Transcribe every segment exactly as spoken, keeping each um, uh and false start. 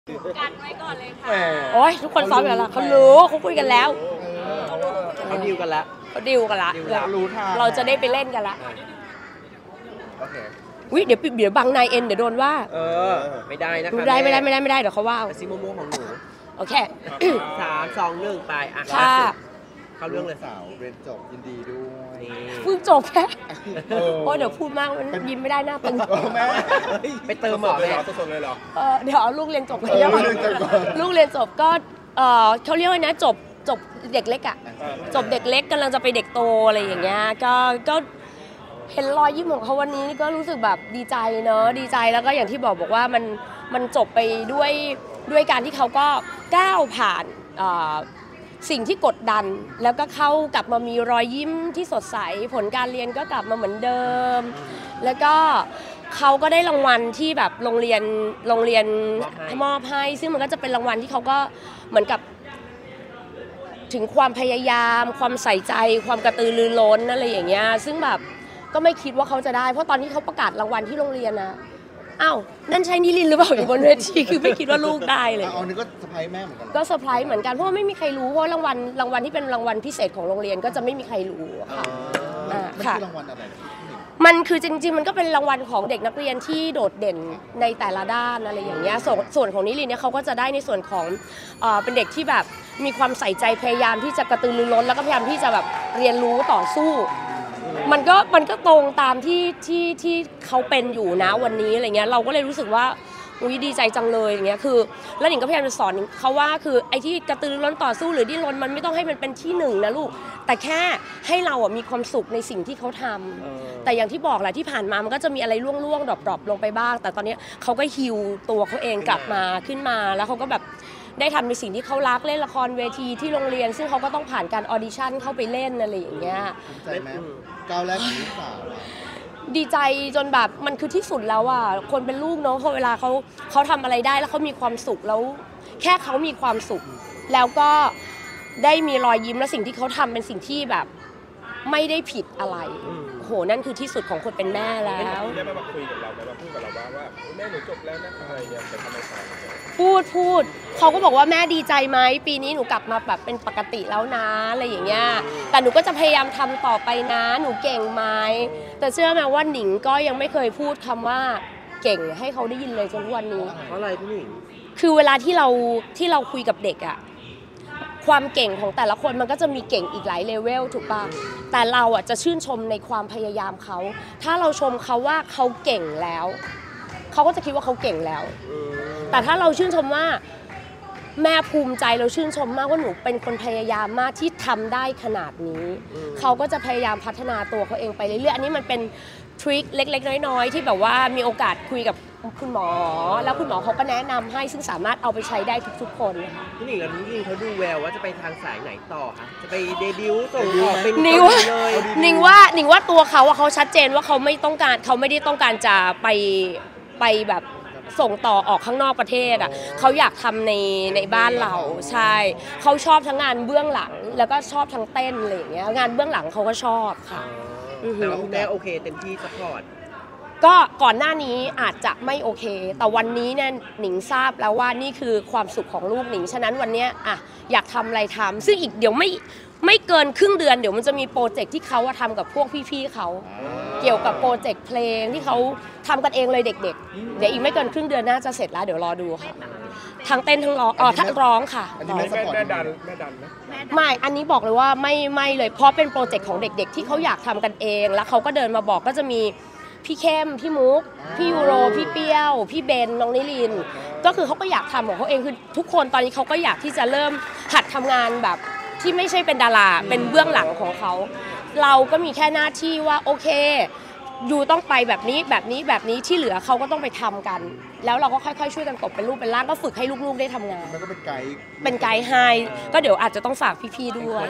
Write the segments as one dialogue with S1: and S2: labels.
S1: กันไว้ก่อนเลยค่ะ
S2: โอ้ยทุกคนซ้อมอยู่แล้วเขารู้เขาคุยกันแล้ว
S3: เขาดิวกันแล้ว
S2: เขาดิวกันละ
S3: รู้ท่า
S2: เราจะได้ไปเล่นกันละ
S3: โอเค
S2: วิเดี๋ยวเดี๋ยวบังนายเอ็นเดี๋ยวโดนว่า
S3: เออไม่ได้นะคะ
S2: ไม่ได้ไม่ได้ไม่ได้ไม่ได้เดี๋ยวเขาว่า
S3: แต่ซิโมโมของหนู
S2: โอเค
S3: สามสองหนึ่งไปอ่ะ
S2: ค่ะ
S3: เข้าเรื่องเลย
S4: สาวเรียนจบยินดีด้วย
S2: เพิ่งจบแค่โอ้เดี๋ยวพูดมากยิ้มไม่ได้หน้าตึง
S4: แม่
S3: ไปเติมหมอแม่
S4: สดเลยเหรอ
S2: เออเดี๋ยวลูกเรียนจบเลยลูกเรียนจบก็เออเขาเรียกว่านะจบจบเด็กเล็กอ่ะจบเด็กเล็กกำลังจะไปเด็กโตอะไรอย่างเงี้ยก็ก็เห็นรอยยิ้มของเขาวันนี้ก็รู้สึกแบบดีใจเนอะดีใจแล้วก็อย่างที่บอกบอกว่ามันมันจบไปด้วยด้วยการที่เขาก็ก้าวผ่านสิ่งที่กดดันแล้วก็เข้ากลับมามีรอยยิ้มที่สดใสผลการเรียนก็กลับมาเหมือนเดิมแล้วก็เขาก็ได้รางวัลที่แบบโรงเรียนโรงเรียนมอบให้ซึ่งมันก็จะเป็นรางวัลที่เขาก็เหมือนกับถึงความพยายามความใส่ใจความกระตือรือร้นอะไรอย่างเงี้ยซึ่งแบบก็ไม่คิดว่าเขาจะได้เพราะตอนที่เขาประกาศรางวัลที่โรงเรียนนะอ้าวนั่นใช่นิลินหรือเปล่าอยู่บนเวทีคือไม่คิดว่าลูกได้เลย
S4: เอานี่ก็เซอร์ไพรส์แม่เหมือนกัน
S2: ก็เซอร์ไพรส์เหมือนกันเพราะไม่มีใครรู้เพราะรางวัลรางวัลที่เป็นรางวัลพิเศษของโรงเรียนก็จะไม่มีใครรู้ค่ะ
S4: ค่ะรางวัลอะไร
S2: มันคือจริงๆมันก็เป็นรางวัลของเด็กนักเรียนที่โดดเด่นในแต่ละด้านอะไรอย่างเงี้ยส่วนส่วนของนิลินเนี่ยเขาก็จะได้ในส่วนของเป็นเด็กที่แบบมีความใส่ใจพยายามที่จะกระตือรือร้นแล้วก็พยายามที่จะแบบเรียนรู้ต่อสู้มันก็มันก็ตรงตามที่ที่ที่เขาเป็นอยู่นะวันนี้อะไรเงี้ยเราก็เลยรู้สึกว่าอุ้ยดีใจจังเลยอย่างเงี้ยคือแล้วหนิงก็พยายามจะสอนเขาว่าคือไอ้ที่กระตือรือร้นต่อสู้หรือดิ้นรนมันไม่ต้องให้มันเป็นที่หนึ่งนะลูกแต่แค่ให้เราอ่ะมีความสุขในสิ่งที่เขาทำแต่อย่างที่บอกแหละที่ผ่านมามันก็จะมีอะไรล่วงๆดรอปๆลงไปบ้างแต่ตอนนี้เขาก็ฮิวตัวเขาเองกลับมาขึ้นมาแล้วเขาก็แบบได้ทำในสิ่งที่เขารักเล่นละครเวทีที่โรงเรียนซึ่งเขาก็ต้องผ่านการออดิชั่นเข้าไปเล่นอะไรอย่างเงี้ย
S4: ใจไหมก้าวแรกของลูกสาว
S2: ดีใจจนแบบมันคือที่สุดแล้วอ่ะคนเป็นลูกเนาะพอเวลาเขาเขาทำอะไรได้แล้วเขามีความสุขแล้วแค่เขามีความสุขแล้วก็ได้มีรอยยิ้มและสิ่งที่เขาทำเป็นสิ่งที่แบบไม่ได้ผิดอะไรโหนั่นคือที่สุดของคนเป็นแม่แล้ว
S5: ได้มาคุยกับเราไหมมาพูดกับเราว่าว่าแม่หนูจบแล้วนะคะอะไรเนี่ยไปทำอะไรต่อ
S2: พูดพูดเขาก็บอกว่าแม่ดีใจไหมปีนี้หนูกลับมาแบบเป็นปกติแล้วนะอะไรอย่างเงี้ยแต่หนูก็จะพยายามทำต่อไปนะหนูเก่งไหมแต่เชื่อไหมว่าหนิงก็ยังไม่เคยพูดคำว่าเก่งให้เขาได้ยินเลยจนทุกวันนี้
S3: เพราะอะไรพี่หนิง
S2: คือเวลาที่เราที่เราคุยกับเด็กอะความเก่งของแต่ละคนมันก็จะมีเก่งอีกหลายเลเวลถูกป่ะแต่เราอ่ะจะชื่นชมในความพยายามเขาถ้าเราชมเขาว่าเขาเก่งแล้วเขาก็จะคิดว่าเขาเก่งแล้วแต่ถ้าเราชื่นชมว่าแม่ภูมิใจเราชื่นชมมากว่าหนูเป็นคนพยายามมากที่ทำได้ขนาดนี้เขาก็จะพยายามพัฒนาตัวเขาเองไปเรื่อยๆอันนี้มันเป็นทริคเล็กๆน้อยๆที่แบบว่ามีโอกาสคุยกับคุณหมอแล้วคุณหมอเขาก็แนะนำให้ซึ่งสามารถเอาไปใช้ได้ทุกๆคนนะคะ
S3: พี่หนิงแล้วนิงเขาดูแววว่าจะไปทางสายไหนต่อคะจะไปเดบิวต์ส่งออกเป็น
S2: นิงว่านิงว่านิงว่าตัวเขาอะเขาชัดเจนว่าเขาไม่ต้องการเขาไม่ได้ต้องการจะไปไปแบบส่งต่อออกข้างนอกประเทศอะเขาอยากทำในในบ้านเราใช่เขาชอบทั้งงานเบื้องหลังแล้วก็ชอบทั้งเต้นอะไรอย่างเงี้ยงานเบื้องหลังเขาก็ชอบค่ะ
S3: แต่ว่าคุณแม่โอเคเต็มที่ซัพพอร์ต
S2: ก็ก่อนหน้านี้อาจจะไม่โอเคแต่วันนี้เนี่ยหนิงทราบแล้วว่านี่คือความสุขของลูกหนิงฉะนั้นวันนี้อ่ะอยากทำอะไรทำซึ่งอีกเดี๋ยวไม่ไม่เกินครึ่งเดือนเดี๋ยวมันจะมีโปรเจกต์ที่เขาทำกับพวกพี่ๆเขาเกี่ยวกับโปรเจกต์เพลงที่เขาทำกันเองเลยเด็กๆเดี๋ยวอีกไม่เกินครึ่งเดือนน่าจะเสร็จแล้วเดี๋ยวรอดูค่ะทั้งเต้นทั้งร้องอ๋อทั้งร้องค่ะ
S5: แม่แม่ดันแม่ดันไหม
S2: ไม่อันนี้บอกเลยว่าไม่ไม่เลยเพราะเป็นโปรเจกต์ของเด็กๆที่เขาอยากทำกันเองแล้วเขาก็เดินมาบอกก็จะมีพี่เข้มพี่มุกพี่ยูโรพี่เปี้ยวพี่เบนน้องนิลินก็คือเขาก็อยากทำของเขาเองคือทุกคนตอนนี้เขาก็อยากที่จะเริ่มหัดทำงานแบบที่ไม่ใช่เป็นดาราเป็นเบื้องหลังของเขาเราก็มีแค่หน้าที่ว่าโอเคยูต้องไปแบบนี้แบบนี้แบบนี้ที่เหลือเขาก็ต้องไปทำกันแล้วเราก็ค่อยๆช่วยกันตบเป็นรูปเป็นร่างก็ฝึกให้ลูกๆได้ทำงาน
S4: แล้วก็เป็นไกด์
S2: เป็นไกด์ให้ก็เดี๋ยวอาจจะต้องฝากพี่ๆด้วย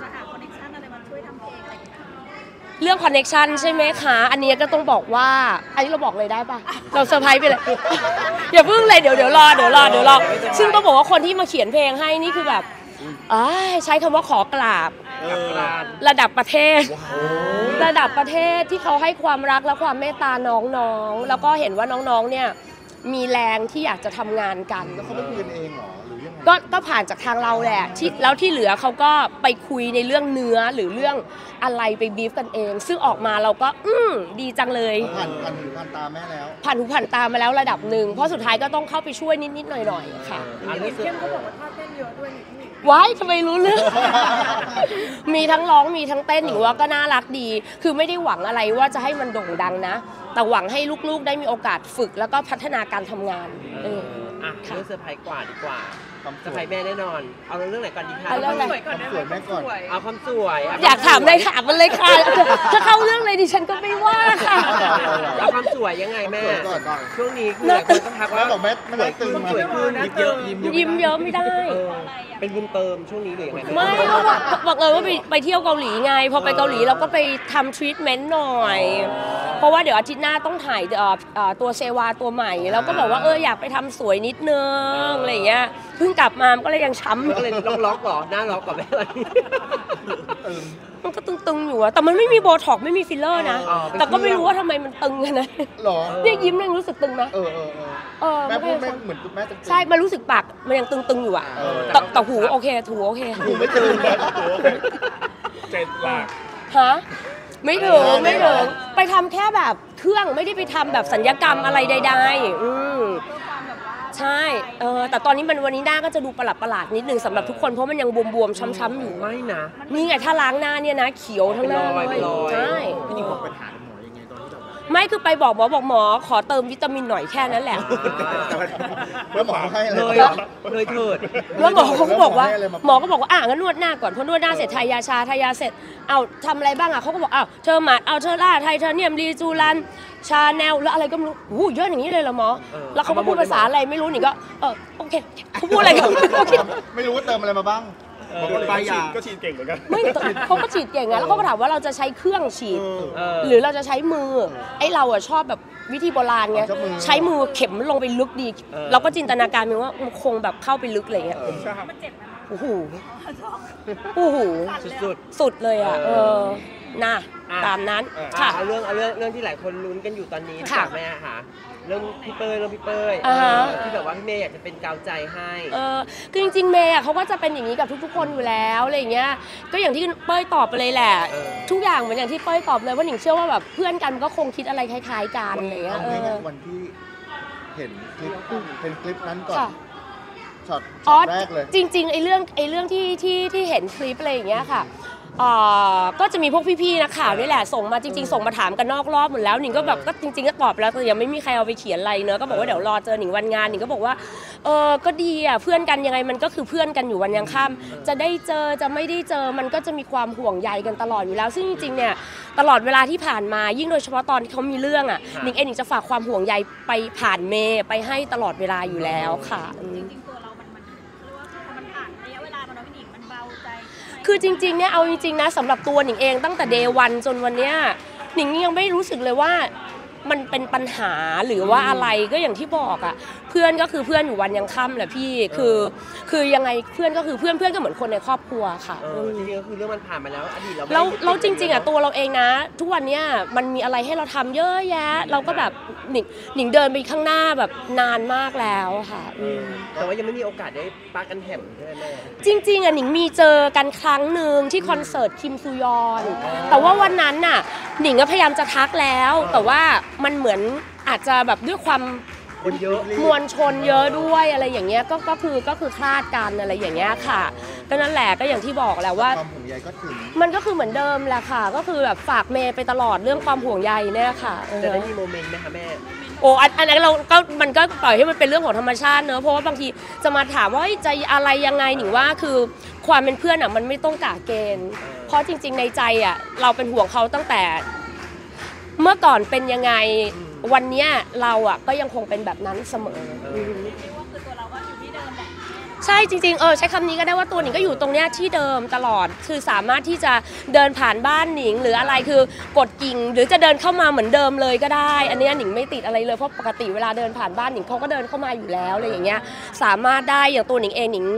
S2: เรื่องคอนเนคชันใช่ไหมคะอันนี้ก็ต้องบอกว่าอันนี้เราบอกเลยได้ปะเราเซอร์ไพรส์ไปเลยอย่าเพิ่งเลยเดี๋ยวเดี๋ยวรอเดี๋ยวรอเดี๋ยวรอซึ่งต้องบอกว่าคนที่มาเขียนเพลงให้นี่คือแบบใช้คำว่าขอกราบระดับประเทศระดับประเทศที่เขาให้ความรักและความเมตตาน้องๆแล้วก็เห็นว่าน้องๆเนี่ยมีแรงที่อยากจะทำงานกัน
S4: แล้วเขาไม่คุยกันเองเหรอหรือยังไง
S2: ก็ก็ผ่านจากทางเราแหละที่แล้วที่เหลือเขาก็ไปคุยในเรื่องเนื้อหรือเรื่องอะไรไปบีฟกันเอง ซึ่งออกมาเราก็อืมดีจังเลย
S4: ผ่านผ่านหูผ่านตาแม่แล้ว
S2: ผ่านหูผ่านตามาแล้วระดับหนึ่งเพราะสุดท้ายก็ต้องเข้าไปช่วยนิดๆหน่อยๆค่ะ
S3: อันนี้เข้มเขาบอกว่า
S2: ว้ายทำไมรู้เรื่อง มีทั้งร้องมีทั้งเต้นหนิงว่าก็น่ารักดี คือไม่ได้หวังอะไรว่าจะให้มันโด่งดังนะ แต่หวังให้ลูกๆได้มีโอกาสฝึกแล้วก็พัฒนาการทำงานเออ
S3: อ่ะเรื่องเซอร์ไพรส์กว่าดีกว่าเซอร์ไพรส์แม่แน่นอน เอาเรื่องไหนก่อนดีคะ
S2: เอาเรื่องอะไร
S4: ความสวยแม่ก่อน
S3: เอาความสวยะ
S2: อยากถามอะไรถามมันเลยค่ะ ถ้าเข้าเรื่องเลยดิฉันก็ไม่ว่าค่ะ
S3: เอาความสวยยังไงแม่
S4: สวยก่อน
S3: ช่วงนี้คือหลายคนก็ทัก
S4: แม่
S3: ว่า
S4: บอกแม่แม่ได้ตึง
S3: ต้อง
S4: มา
S3: สวยขึ้นยิ้มเยอะยิ้มเยอะ
S2: ยิ้มเยอะไม่ได้
S3: เออเป็นบุญเติมช่วงนี้หรือยังไง
S2: ไม่ก็บอกบอกเลยว่าไปไปเที่ยวเกาหลีไง พอไปเกาหลีเราก็ไปทำทรีทเมนต์หน่อย เพราะว่าเดี๋ยวอาทิตย์หน้าต้องถ่ายเอ่อเอ่อตัวเซวาตัวใหม่เราก็บอกว่าเอออยากไปทำสวยนิดนึงอะไรอย่างเงี้ยเพิ่งกลับมามันก็เลยยังช้ำ
S3: ก็เลยต้องล็อกเหรอหน้าล็อกก่อนแม่เลย
S2: มันก็ตึงๆอยู่อะแต่มันไม่มีโบท็อกซ์ไม่มีฟิลเลอร์นะ
S3: อ๋อเป็น
S2: แต่ก็ไม่รู้ว่าทำไมมันตึงกันนะ
S4: หรอ
S2: เนี่ยยิ้มยังรู้สึกตึงไหม
S4: เออเออเออ
S2: เออ
S4: แม่
S2: นก็
S4: พูด
S2: ยัง
S4: แม่เหมือนแม่จะ
S2: ใช่มันรู้สึกปากมันยังตึงๆอยู่อะ
S4: เออ
S2: แต่แต่หูโอเคถูโอเค
S4: หูไม่ตึงเลย
S5: เจ็ดหลัก
S2: ฮะไม่ถึง
S4: เออ
S2: ไม่ถึง
S4: เออ
S2: ไปทำแค่แบบเครื่องไม่ได้ไปทำแบบสัญญกรรมอะไรใดๆอืมใช่เออแต่ตอนนี้มันวันนี้หน้าก็จะดูประหลาดประหลาดๆนิดนึงสำหรับทุกคนเพราะมันยังบวมๆช้ำๆอยู่
S3: ไม่นะ
S2: นี่ไงถ้าล้างหน้าเนี่ยนะเขียวทั้งหน้า
S3: เป็นรอย
S2: เลย
S3: เป็นรอย
S2: ใช่
S4: พี่หนิงบอกปัญหากับหมอยังไงตอนที่เรา
S2: ไม่คือไปบอกหมอบอกหมอขอเติมวิตามินหน่อยแค่นั้นแหละ
S4: แล้วหมอให้อะไร
S3: เลยเหรอเลยเถิด
S2: แล้วหมอเขาก็บอกว่า
S4: ให้ะไรม
S2: หมอก็บอกว่าอ่ะงั้นนวดหน้าก่อนพอนวดหน้าเสร็จทายาชาทายาเสร็จเอาทำอะไรบ้างอ่ะเขาก็บอกอ้าวเทอร์มาดเอาเทอร่าไทเทเนียมรีจูรันชาแนลแล้วอะไรก็ไม่รู้โอ้โหเยอะอย่างนี้เลยเหรอหมอ
S3: เออ
S2: แล้วเขาก็
S3: เอามาหม
S2: พู
S3: ด
S2: ด
S3: เลย
S2: ภาษาอะไรไม่รู้หนิงก็เออโอเคเขาพูดอะไรกันโอเค
S4: ไม่รู้ว่าเติมอะไรมาบ้าง
S5: บางคนก็ฉีดก็ฉีดเก่งเหมือนกัน
S2: ไม่เขาก็ฉีดเก่งนะแล้วเขาก็ถามว่าเราจะใช้เครื่องฉีด
S3: เออ
S2: หรือเราจะใช้มือไอ้เราอะชอบแบบวิธีโบราณไง
S4: ชอบมือ
S2: ใช้มือเข็มลงไปลึกดี
S3: เออ
S2: เราก็จินตนาการไปว่ามันคงแบบเข้าไปลึกอะไรเงี้ย
S5: ผมทราบ
S2: โอ้โหโอ้โห
S3: สุด
S2: สุดเลยอ่ะ
S3: เอ
S2: เอ
S3: อ
S2: อน่ะ
S3: อ่ะ
S2: ตามนั้น
S3: ๆอ่ะ
S2: ค่ะ
S3: เอาเรื่องเอาเรื่องเรื่องที่หลายคนลุ้นกันอยู่ตอนนี้
S2: ค่ะ
S3: จากแม่ค่ะเรื่องพี่เป้ยเรื่องพี่เป้ย
S2: อ่าฮะ
S3: เออที่แบบว่าพี่เมย์อยากจะเป็นกาวใจให้
S2: เออคือจริงๆเมย์อะเขาก็จะเป็นอย่างนี้กับทุกๆ คนอยู่แล้วอะไรอย่างเงี้ยก็อย่างที่เป้ยตอบไปเลยแหละ
S3: เออ
S2: ทุกอย่างเหมือนอย่างที่เป้ยตอบเลยว่าหนิงเชื่อว่าแบบเพื่อนกันมันก็คงคิดอะไรคล้ายๆกันอะไรอย่างเงี้ย
S4: เอา
S2: เอ
S4: ง่าย
S2: อ
S4: ๆวันที่เห็นคลิปเห็นคลิปนั้นก่อน
S2: ค่ะ
S4: ช็อต
S2: อ๋
S4: ช็
S2: อ
S4: อตแรกเลย
S2: จริงๆไอ้เรื่องไอ้เรื่องที่ที่ที่เห็นคลิปอะไรอย่างเงี้ยค่ะเอ่อก็จะมีพวกพี่ๆนักข่าวนี่แหละส่งมาจริง ๆ ส่งมาถามกันนอกรอบหมดแล้วหนิงก็แบบก็จริงๆก็ตอบไปแล้วแต่ยังไม่มีใครเอาไปเขียนอะไรเนอะก็บอกว่าเดี๋ยวรอเจอหนิงวันงานหนิงก็บอกว่าเออก็ดีอ่ะเพื่อนกันยังไงมันก็คือเพื่อนกันอยู่วันยังค่ำจะได้เจอจะไม่ได้เจอมันก็จะมีความห่วงใยกันตลอดอยู่แล้ว ซึ่งจริงๆเนี่ยตลอดเวลาที่ผ่านมายิ่งโดยเฉพาะตอนที่เขามีเรื่องอ่ะหนิงเองหนิงจะฝากความห่วงใยไปผ่านเมย์ไปให้ตลอดเวลาอยู่แล้วค่ะอืม
S1: จริงๆตัวเรา มันมันเรียกว่าพอมันผ่านระยะเวลามาเนาะพี่หนิงมันเบาใจไหม
S2: คือจริงๆเนี่ยเอาจริงๆนะสำหรับตัวหนิงเองตั้งแต่เดย์วันจนวันเนี้ยหนิงยังไม่รู้สึกเลยว่ามันเป็นปัญหาหรือว่าอะไรก็อย่างที่บอกอ่ะเพื่อนก็คือเพื่อนอยู่วันยังค่ำแหละพี่คือคือยังไงเพื่อนก็คือเพื่อนเพื่อนก็เหมือนคนในครอบครัวค่ะ
S3: เออจริงๆก็คือเรื่องมันผ่านมาแล้วอดีตเราไม่
S2: แล้ว
S3: ได้
S2: แล้วจริงๆอ่ะตัวเราเองนะ ทุกวันเนี้ยมันมีอะไรให้เราทำเยอะแยะ เราก็แบบหนิงหนิงเดินไปข้างหน้าแบบนานมากแล้วค่ะอืม
S3: แต่ว่ายังไม่มีโอกาสได้ปากันแหมใช่ไหมแม่
S2: จริงๆอ่ะหนิงมีเจอกันครั้งหนึ่งที่คอนเสิร์ตคิมซูยอน แต่ว่าวันนั้นน่ะหนิงก็พยายามจะทักแล้ว แต่ว่ามันเหมือนอาจจะแบบด้วยความ
S3: คนเยอะ
S2: มวลชนเยอะด้วยอะไรอย่างเงี้ยก็ก็คือก็คือคลาดกันอะไรอย่างเงี้ยค่ะก็นั่นแหละก็อย่างที่บอกแหละว่า
S4: ความห่วงใยก็ถึง
S2: มันก็คือเหมือนเดิมแหละค่ะ ก็คือแบบฝากเมย์ไปตลอดเรื่องความห่วงใยเนี่ยค่ะเออ
S3: จะได้มีโมเมนต์ไหมคะแม่
S2: โอ้อันอันนั้นเราก็มันก็ปล่อยให้มันเป็นเรื่องของธรรมชาติเนอะเพราะว่าบางทีจะมาถามว่าเฮ้ยจะอะไรยังไงหนิงว่าคือความเป็นเพื่อนอ่ะมันไม่ต้องกะเกณฑ์ เพราะจริง ๆในใจอ่ะเราเป็นห่วงเขาตั้งแต่ เมื่อก่อนเป็นยังไงวันเนี้ยเราอ่ะก็ยังคงเป็นแบบนั้นเสมออืม
S1: เรียกว่าคือตัวเราก็อยู่ที่เดิมแหละ
S2: ใช่จริงๆเออใช้คำนี้ก็ได้ว่าตัวหนิงก็อยู่ตรงเนี้ยที่เดิมตลอดคือสามารถที่จะเดินผ่านบ้านหนิงหรืออะไรคือกดกิ่งหรือจะเดินเข้ามาเหมือนเดิมเลยก็ได้ อันเนี้ยหนิงไม่ติดอะไรเลยเพราะปกติเวลาเดินผ่านบ้านหนิงเขาก็เดินเข้ามาอยู่แล้วอะไรอย่างเงี้ยสามารถได้อย่างตัวหนิงเองหนิง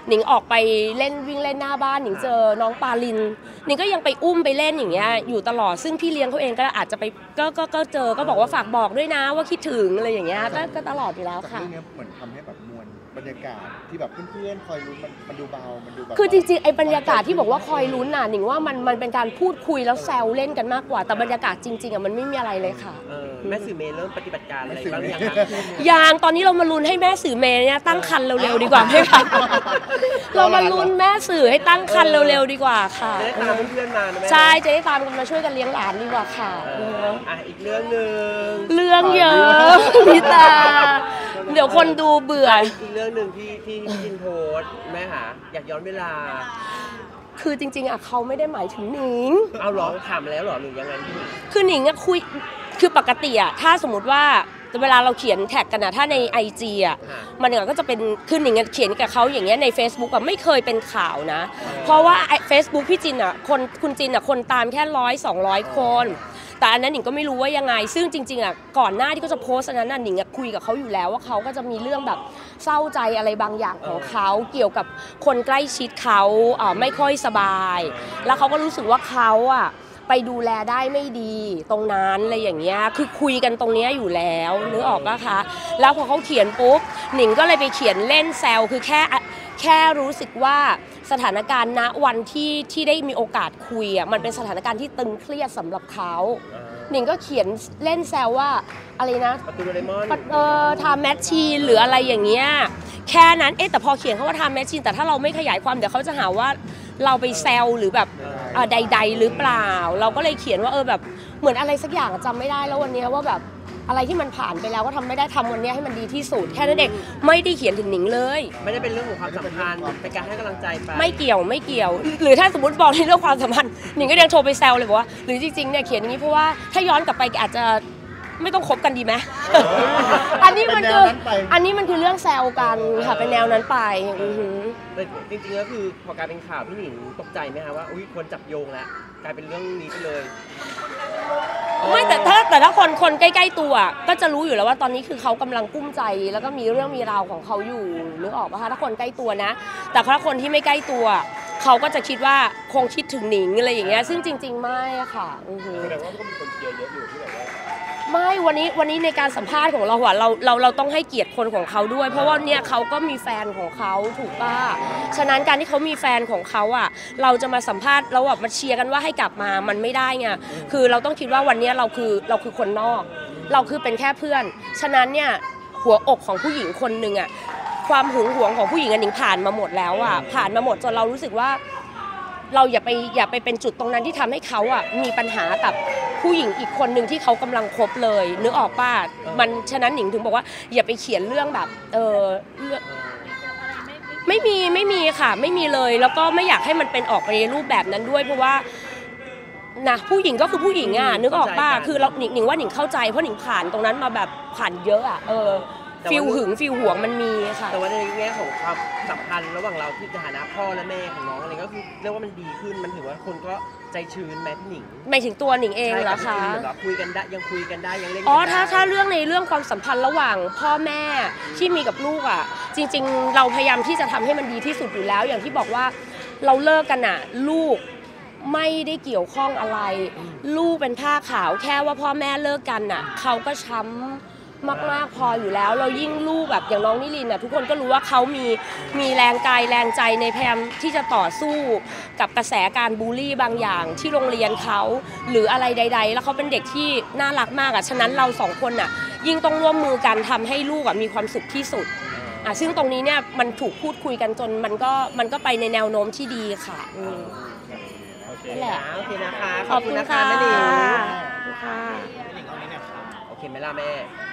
S2: หนิงออกไปเล่นวิ่งเล่นหน้าบ้านหนิงเจอน้องปาลินหนิงก็ยังไปอุ้มไปเล่นอย่างเงี้ยอยู่ตลอดซึ่งพี่เลี้ยงเขาเองก็อาจจะไปก็ก็ก็เจอก็บอกว่าฝากบอกด้วยนะว่าคิดถึงอะไรอย่างเงี้ยก็ก็ตลอดอยู่แล้ว
S4: จาก
S2: ค่ะ
S4: เรื่องนี้เหมือนทำให้แบบมวลบรรยากาศที่แบบเพื่อนๆคอยรู้นมันมันดูเบามันดูแบบ
S2: คือจริงๆไอ้บรรยากาศที่บอกว่าคอยลุ้นน่ะหนิงว่ามันมันเป็นการพูดคุยแล้วแซวเล่นกันมากกว่าแต่บรรยากาศจริงๆอ่ะมันไม่มีอะไรเลยค่ะ
S3: เออแม่สื่อเมย์เริ่มปฏิบัติการอะไรบ้างยังคะ
S2: ยังตอนนี้เรามาลุ้นให้แม่สื่อเมย์เนี่ยตั้งครรภ์เร็วๆดีกว่าไหมคะ เรามาลุ้นแม่สื่อให้ตั้งครรภ์เร็วๆดีกว่าค่ะ
S3: จะได้ตามเพื่อนๆมานะแม่
S2: ใช่จะได้ตามกันมาช่วยกันเลี้ยงหลานดีกว่าค่ะ
S3: เอออ่ะอีกเรื่องหนึ่ง
S2: เรื่องเยอะพิตาเดี๋ยวคนดูเบื่อ
S3: อีกเรื่องหนึ่งที่ที่พี่จินโพสต์แม่หาอยากย้อนเวลา
S2: คือจริงๆอ่ะเขาไม่ได้หมายถึงหนิง
S3: เอาเหรอถามแล้วเหรอหรือยังไงพี่
S2: คือหนิงอะคุยคือปกติอะถ้าสมมติว่าเวลาเราเขียนแท็กกันนะถ้าใน ไอ จี อะมันก็จะเป็นคือหนิงอะเขียนกับเขาอย่างเงี้ยใน Facebook อะไม่เคยเป็นข่าวนะ เพราะว่า Facebook พี่จินอะคนคุณจินอะคนตามแค่ร้อยสองร้อยคน แต่อันนั้นหนิงก็ไม่รู้ว่ายังไง ซึ่งจริงๆอะก่อนหน้าที่เขาจะโพสต์อันนั้นน่ะหนิงอะคุยกับเขาอยู่แล้วว่าเขาก็จะมีเรื่องแบบเศร้าใจอะไรบางอย่างของเขาเกี่ยวกับคนใกล้ชิดเขาอ่าไม่ค่อยสบาย แล้วเขาก็รู้สึกว่าเขาอะไปดูแลได้ไม่ดีตรงนั้นอะไรอย่างเงี้ยคือคุยกันตรงเนี้ยอยู่แล้วนึกออกปะคะแล้วพอเขาเขียนปุ๊บหนิงก็เลยไปเขียนเล่นแซวคือแค่แค่รู้สึกว่าสถานการณ์ณวันที่ที่ได้มีโอกาสคุยอ่ะมันเป็นสถานการณ์ที่ตึงเครียดสำหรับเขาหนิงก็เขียนเล่นแซวว่าอะไรนะ
S3: ประตูโดเรมอน
S2: เออทำแมชชีนหรืออะไรอย่างเงี้ยแค่นั้นเอ๊ะแต่พอเขียนเขาว่าทำแมชชีนแต่ถ้าเราไม่ขยายความเดี๋ยวเขาจะหาว่าเราไปแซวหรือแบบอ่าใดๆหรือเปล่าเราก็เลยเขียนว่าเออแบบเหมือนอะไรสักอย่างจำไม่ได้แล้ววันนี้ว่าแบบอะไรที่มันผ่านไปแล้วก็ทำไม่ได้ทำวันนี้ให้มันดีที่สุดแค่นั้นเองไม่ได้เขียนถึงหนิงเลย
S3: ไม่ได้เป็นเรื่องของความสัมพันธ์เป็นการให้กำลังใจไป
S2: ไม่เกี่ยวไม่เกี่ยว หรือถ้าสมมติบอกในเรื่องความสัมพันธ์หนิงก็ยังโทรไปแซวเลยบอกว่าหรือจริงๆเนี่ยเขียนอย่างนี้เพราะว่าถ้าย้อนกลับไปอาจจะไม่ต้องคบกันดีไหม อันนี้มันคืออันนี้มันคือเรื่องแซวกันค่ะเป็นแนวนั้นไปอือหือ
S3: แต่จริงๆแล้วคือพอกลายเป็นข่าวพี่หนิงตกใจไหมคะว่าอุ้ยคนจับโยงแล้วกลายเป็นเรื่องนี้ไปเลย
S2: ไม่แต่ถ้าแต่ถ้าคนคนใกล้ๆตัวก็จะรู้อยู่แล้วว่าตอนนี้คือเขากำลังกุ้มใจแล้วก็มีเรื่องมีราวของเขาอยู่นึกออกปะคะถ้าคนใกล้ตัวนะ แต่ถ้าคนที่ไม่ใกล้ตัวเขาก็จะคิดว่าคงคิดถึงหนิงอะไรอย่างเงี้ยซึ่งจริง ๆไม่อะค่ะอือหือ
S5: แสดงว่าก็มีคนเชียร์เยอะอยู่ที่แบบว่า
S2: ไม่วันนี้วันนี้ในการสัมภาษณ์ของเราอะเราเราเราต้องให้เกียรติคนของเขาด้วย เพราะว่าเนี่ยเขาก็มีแฟนของเขาถูกป่ะฉะนั้นการที่เขามีแฟนของเขาอะเราจะมาสัมภาษณ์แล้วแบบมาเชียร์กันว่าให้กลับมามันไม่ได้ไงคือเราต้องคิดว่าวันนี้เราคือเราคือคนนอก เราคือเป็นแค่เพื่อน ฉะนั้นเนี่ยหัวอกของผู้หญิงคนหนึ่งอะความหึงหวงของผู้หญิงอันหนิงผ่านมาหมดแล้วอะผ่านมาหมดจนเรารู้สึกว่า เราอย่าไปอย่าไปเป็นจุดตรงนั้นที่ทำให้เขาอ่ะมีปัญหากับผู้หญิงอีกคนหนึ่งที่เขากำลังคบเลยนึกออกป่ะมันฉะนั้นหนิงถึงบอกว่าอย่าไปเขียนเรื่องแบบเออเรื่องไม่มีไม่มีค่ะไม่มีเลยแล้วก็ไม่อยากให้มันเป็นออกไปในรูปแบบนั้นด้วยเพราะว่านะผู้หญิงก็คือผู้หญิงอ่ะนึกออกป่ะคือเราหนิงหนิงว่าหนิงเข้าใจเพราะหนิงผ่านตรงนั้นมาแบบผ่านเยอะอ่ะเออฟิลหึงฟิลหวงมันมีค่ะ
S3: แต่ว่าในแง่ของความสัมพันธ์ระหว่างเราที่ฐานะพ่อและแม่ของน้องอะไรก็คือเรียกว่ามันดีขึ้นมันถือว่าคนก็ใจชื้นแม่พี่หนิง
S2: หมายถึงตัวหนิงเองเหรอคะ
S3: ใช่เหมือนว่าคุยกันได้ยังคุยกันได้ยังเล่นกัน
S2: อ๋อ
S3: ได้
S2: ถ้าถ้าเรื่องในเรื่องความสัมพันธ์ระหว่างพ่อแม่ที่มีกับลูกอ่ะจริงๆ เราพยายามที่จะทำให้มันดีที่สุดอยู่แล้ว อย่างที่บอกว่าเราเลิกกันอ่ะลูกไม่ได้เกี่ยวข้องอะไร ลูกเป็นผ้าขาวแค่ว่าพ่อแม่เลิกกันอ่ะเขาก็ช้ำมากๆพออยู่แล้วเรายิ่งลูกแบบอย่างน้องนิรินทร์อ่ะทุกคนก็รู้ว่าเขามีมีแรงกายแรงใจในพยายามที่จะต่อสู้กับกระแสการบูลลี่บางอย่างที่โรงเรียนเขาหรืออะไรใด ๆ แล้วเขาเป็นเด็กที่น่ารักมากอ่ะฉะนั้นเราสองคนอ่ะยิ่งต้องร่วมมือกันทำให้ลูกอ่ะมีความสุขที่สุดอ่ะซึ่งตรงนี้เนี่ยมันถูกพูดคุยกันจนมันก็มันก็ไปในแนวโน้มที่ดีค่ะอืม
S5: โอเค
S2: นั่นแหละ
S3: โอเคนะคะ
S2: ขอบคุณ
S3: นะคะ
S2: ค่ะ
S3: แม่หนิง
S2: ค่ะ
S3: โอเคไหมล่ะแม่